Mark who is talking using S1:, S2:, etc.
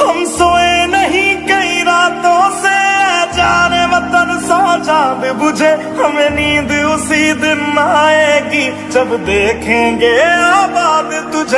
S1: हम सोए नहीं कई रातों से, जाने वतन सौ चांद बुझे, हमें नींद उसी दिन आएगी जब देखेंगे आबाद तुझे।